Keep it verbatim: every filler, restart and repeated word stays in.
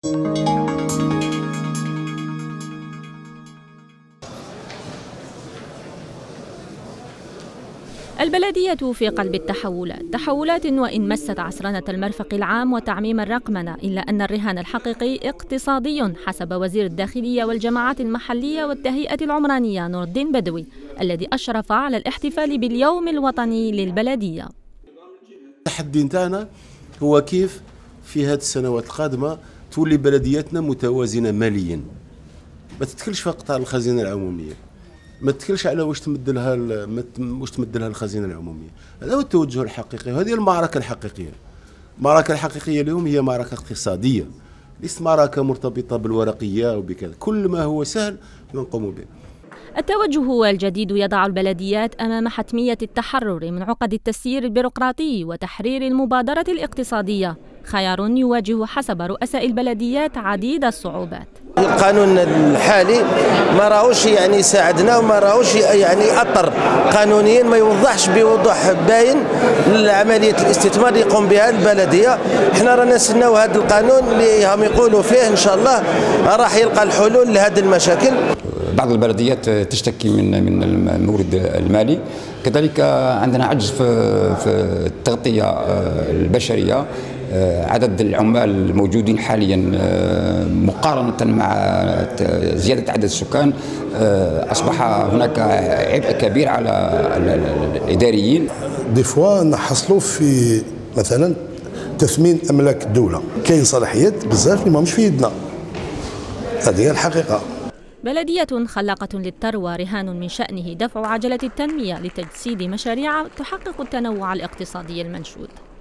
البلدية في قلب التحولات، تحولات وإن مست عصرنة المرفق العام وتعميم الرقمنة، إلا أن الرهان الحقيقي اقتصادي حسب وزير الداخلية والجماعات المحلية والتهيئة العمرانية نور الدين بدوي، الذي أشرف على الاحتفال باليوم الوطني للبلدية. التحدي نتاعنا هو كيف في هذه السنوات القادمة تولي بلدياتنا متوازنة ماليا، ما تتكلش فقط على الخزينة العمومية، ما تتكلش على واش تمد لها واش تمد لها الخزينه العموميه. هذا هو التوجه الحقيقي، وهذه المعركه الحقيقيه. المعركه الحقيقيه اليوم هي معركه اقتصاديه، ليست معركه مرتبطه بالورقيه وبكذا. كل ما هو سهل نقوم به. التوجه الجديد يضع البلديات أمام حتمية التحرر من عقد التسيير البيروقراطي وتحرير المبادرة الاقتصادية، خيار يواجه حسب رؤساء البلديات عديد الصعوبات. القانون الحالي ما راهوش يعني يساعدنا وما راهوش يعني اطر قانونيا، ما يوضحش بوضوح باين لعمليه الاستثمار اللي يقوم بها البلديه. احنا رانا نستناو هذا القانون اللي هم يقولوا فيه ان شاء الله راح يلقى الحلول لهذه المشاكل. بعض البلديات تشتكي من من المورد المالي، كذلك عندنا عجز في في التغطيه البشريه. عدد العمال الموجودين حاليا مقارنة مع زيادة عدد السكان أصبح هناك عبء كبير على الإداريين. دي فوا نحصلوا في مثلا تثمين أملاك الدولة، كاين صلاحيات بزاف اللي ماهمش في يدنا، هذه هي الحقيقة. بلدية خلاقة للثروة رهان من شأنه دفع عجلة التنمية لتجسيد مشاريع تحقق التنوع الاقتصادي المنشود.